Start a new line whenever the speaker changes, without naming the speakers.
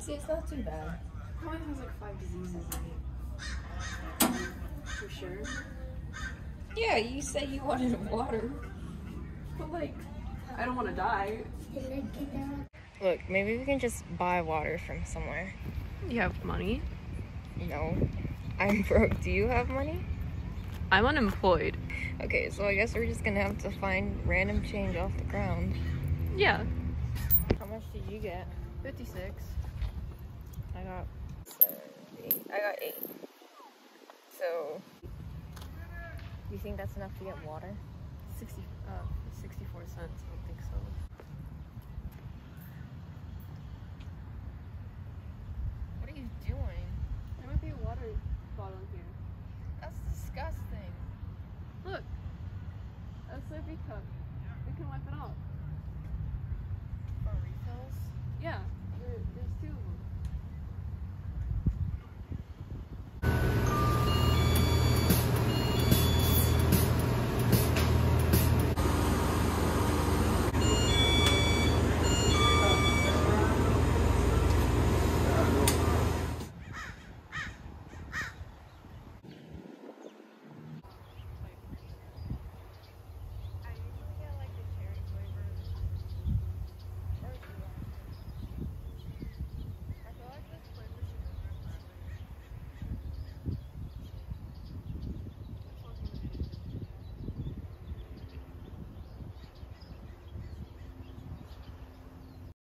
See, it's not too bad.
Probably has like 5 diseases in it. For sure.
Yeah, you said you wanted water.
But like, I don't want to die.
Look, maybe we can just buy water from somewhere.
You have money?
No. I'm broke. Do you have money?
I'm unemployed.
Okay, so I guess we're just gonna have to find random change off the ground.
Yeah.
How much did you get?
56.
I got 70. I got 8. So, you think that's enough to get water?
64 cents. I don't think so.
What are you doing?
There might be a water bottle here.
That's disgusting.
Look. That's a sippy cup. We can wipe it off.